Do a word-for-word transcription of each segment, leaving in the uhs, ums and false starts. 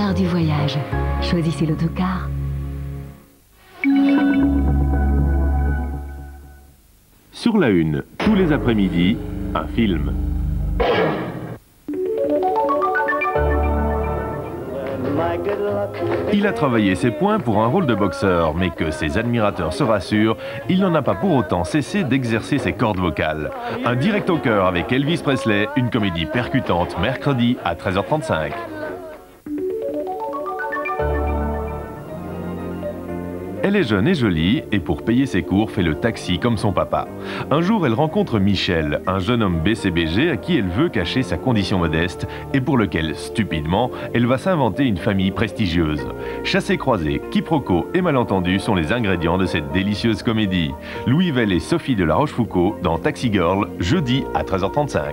l'art du voyage. Choisissez l'autocar. Sur la une, tous les après-midi, un film. Il a travaillé ses poings pour un rôle de boxeur, mais que ses admirateurs se rassurent, il n'en a pas pour autant cessé d'exercer ses cordes vocales. Un direct au cœur avec Elvis Presley, une comédie percutante mercredi à treize heures trente-cinq. Elle est jeune et jolie, et pour payer ses cours, fait le taxi comme son papa. Un jour, elle rencontre Michel, un jeune homme B C B G à qui elle veut cacher sa condition modeste, et pour lequel, stupidement, elle va s'inventer une famille prestigieuse. Chassés-croisés, quiproquos et malentendus sont les ingrédients de cette délicieuse comédie. Louis Vell et Sophie de la Rochefoucauld dans Taxi Girl, jeudi à treize heures trente-cinq.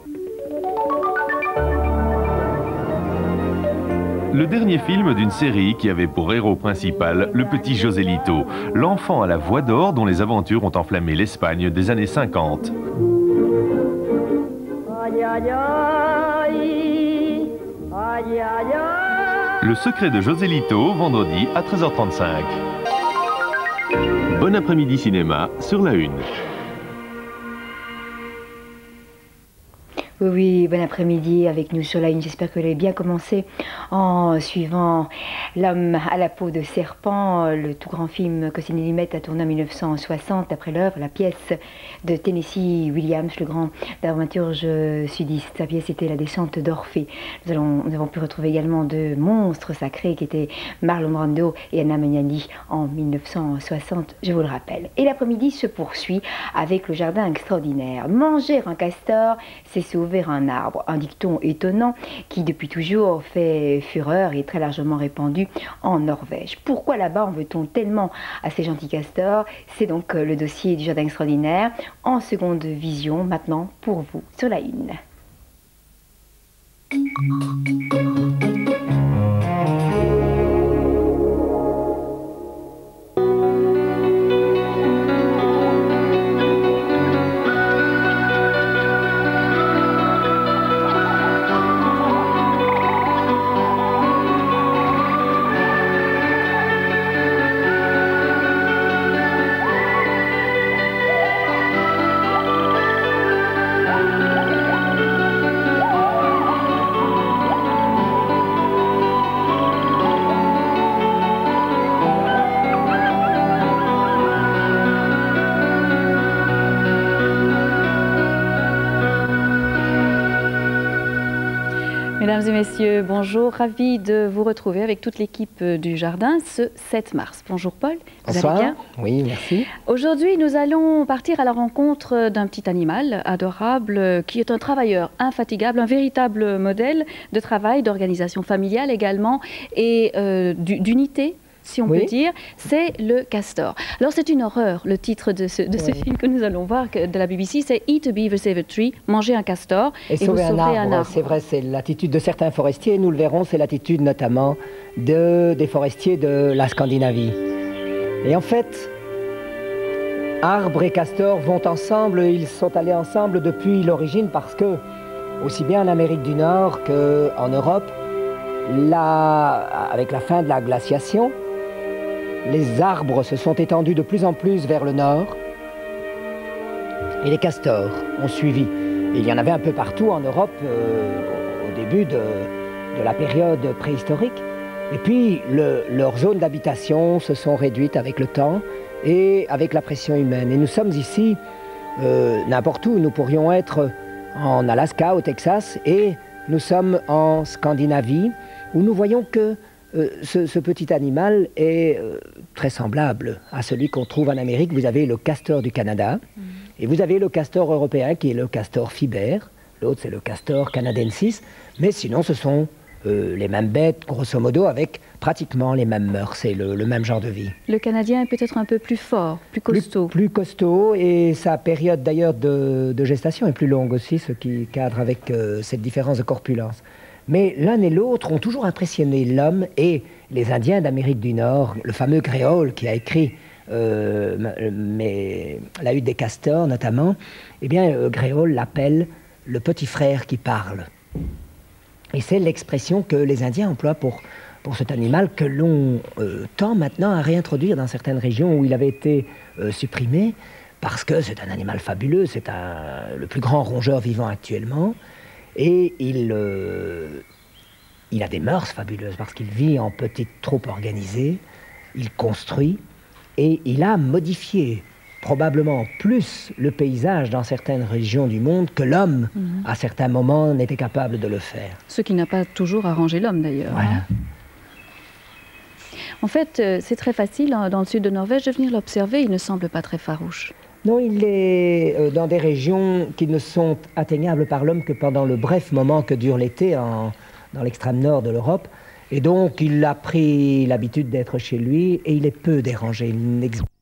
Le dernier film d'une série qui avait pour héros principal le petit Joselito, l'enfant à la voix d'or dont les aventures ont enflammé l'Espagne des années cinquante. Le secret de Joselito, vendredi à treize heures trente-cinq. Bon après-midi cinéma sur la une. Oui, oui, bon après-midi avec nous sur la une. J'espère que vous avez bien commencé en suivant L'homme à la peau de serpent, le tout grand film que Sidney Lumet a tourné en mille neuf cent soixante après l'œuvre, la pièce de Tennessee Williams, le grand dramaturge sudiste. Sa pièce était La descente d'Orphée. Nous, allons, nous avons pu retrouver également deux monstres sacrés qui étaient Marlon Brando et Anna Magnani en mille neuf cent soixante, je vous le rappelle. Et l'après-midi se poursuit avec le jardin extraordinaire. Manger un castor, c'est sauver un arbre, un dicton étonnant qui depuis toujours fait fureur et est très largement répandu en Norvège. Pourquoi là-bas en veut-on tellement à ces gentils castors? C'est donc le dossier du jardin extraordinaire en seconde vision maintenant pour vous sur la une. Mesdames et messieurs, bonjour. Ravi de vous retrouver avec toute l'équipe du Jardin ce sept mars. Bonjour Paul. Vous Bonsoir. allez bien? Oui, merci. Aujourd'hui, nous allons partir à la rencontre d'un petit animal adorable qui est un travailleur infatigable, un véritable modèle de travail, d'organisation familiale également et euh, d'unité, si on oui. peut dire, c'est le castor. Alors c'est une horreur, le titre de ce, de ce oui. film que nous allons voir que, de la B B C, c'est Eat a Beaver, Save a Tree, manger un castor et, et sauver, un, arbre. un arbre. C'est vrai, c'est l'attitude de certains forestiers, nous le verrons, c'est l'attitude notamment de, des forestiers de la Scandinavie. Et en fait, arbres et castor vont ensemble, ils sont allés ensemble depuis l'origine parce que, aussi bien en Amérique du Nord qu'en Europe, la, avec la fin de la glaciation, les arbres se sont étendus de plus en plus vers le nord et les castors ont suivi. Et il y en avait un peu partout en Europe euh, au début de, de la période préhistorique. Et puis le, leurs zones d'habitation se sont réduites avec le temps et avec la pression humaine. Et nous sommes ici euh, n'importe où. Nous pourrions être en Alaska, au Texas, et nous sommes en Scandinavie où nous voyons que Euh, ce, ce petit animal est euh, très semblable à celui qu'on trouve en Amérique. Vous avez le castor du Canada mmh. et vous avez le castor européen qui est le castor fiber. L'autre c'est le castor canadensis. Mais sinon ce sont euh, les mêmes bêtes grosso modo avec pratiquement les mêmes mœurs. C'est le, le même genre de vie. Le Canadien est peut-être un peu plus fort, plus costaud. Plus, plus costaud et sa période d'ailleurs de, de gestation est plus longue aussi, ce qui cadre avec euh, cette différence de corpulence. Mais l'un et l'autre ont toujours impressionné l'homme et les Indiens d'Amérique du Nord. Le fameux Gréole qui a écrit euh, mais, La hutte des castors notamment, eh bien euh, Gréole l'appelle le petit frère qui parle. Et c'est l'expression que les Indiens emploient pour pour cet animal que l'on euh, tend maintenant à réintroduire dans certaines régions où il avait été euh, supprimé, parce que c'est un animal fabuleux, c'est le plus grand rongeur vivant actuellement, et il, euh, il a des mœurs fabuleuses, parce qu'il vit en petites troupes organisées, il construit, et il a modifié probablement plus le paysage dans certaines régions du monde que l'homme, mmh. à certains moments, n'était capable de le faire. Ce qui n'a pas toujours arrangé l'homme, d'ailleurs. Voilà. Hein. En fait, c'est très facile, dans le sud de Norvège, de venir l'observer. Il ne semble pas très farouche. Non, il est dans des régions qui ne sont atteignables par l'homme que pendant le bref moment que dure l'été dans l'extrême nord de l'Europe. Et donc, il a pris l'habitude d'être chez lui et il est peu dérangé. Il